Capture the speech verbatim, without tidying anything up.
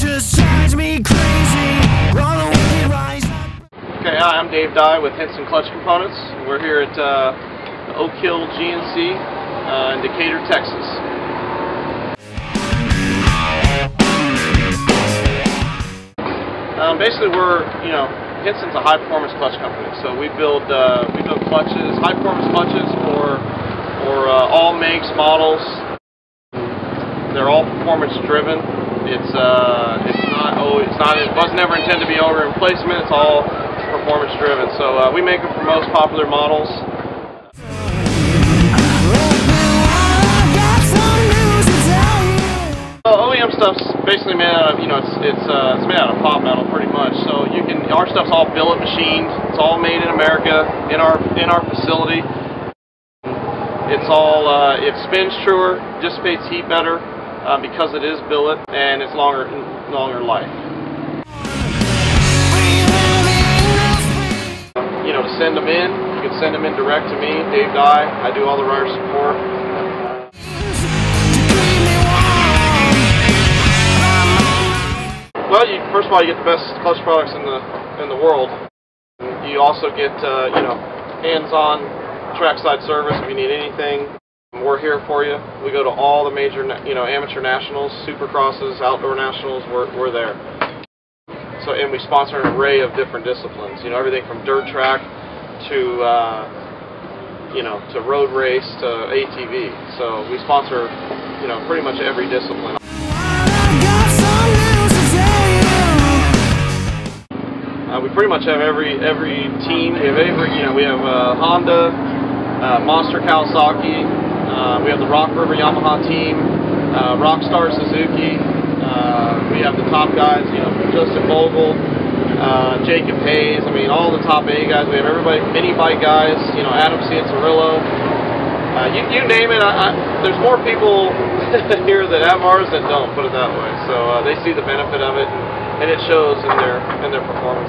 just drives me crazy. All the wicked rise up. Okay, hi, I'm Dave Dye with Hinson Clutch Components. We're here at uh, the Oak Hill G N C uh, in Decatur, Texas. Um, basically, we're, you know, Hinson's a high-performance clutch company, so we build uh, we build clutches, high-performance clutches for for uh, all makes, models. They're all performance-driven. It's uh, it's not oh, it's not it was never intended to be over replacement. It's all performance-driven. So uh, we make them for most popular models. O E M stuff's basically made out of, you know, it's it's uh, it's made out of pop metal pretty much. So you can, our stuff's all billet machined. It's all made in America in our in our facility. It's all uh, it spins truer, dissipates heat better uh, because it is billet, and it's longer longer life. You know, to send them in, you can send them in direct to me, Dave Dye. I do all the rider support. Well, you, first of all, you get the best clutch products in the in the world. You also get uh, you know, hands-on trackside service if you need anything. We're here for you. We go to all the major, you know, amateur nationals, supercrosses, outdoor nationals. We're we're there. So, and we sponsor an array of different disciplines. You know, everything from dirt track to uh, you know, to road race to A T V. So we sponsor, you know, pretty much every discipline. Uh, we pretty much have every every team. We have every, you know, we have uh, Honda, uh, Monster Kawasaki. Uh, we have the Rock River Yamaha team, uh, Rockstar Suzuki. Uh, we have the top guys, you know, Justin Bogle, uh, Jacob Hayes. I mean, all the top A guys. We have everybody, mini bike guys. You know, Adam Cianciarillo. Uh, you you name it. I, I, there's more people here that have ours than don't. Put it that way. So uh, they see the benefit of it, and, and it shows in their in their performance.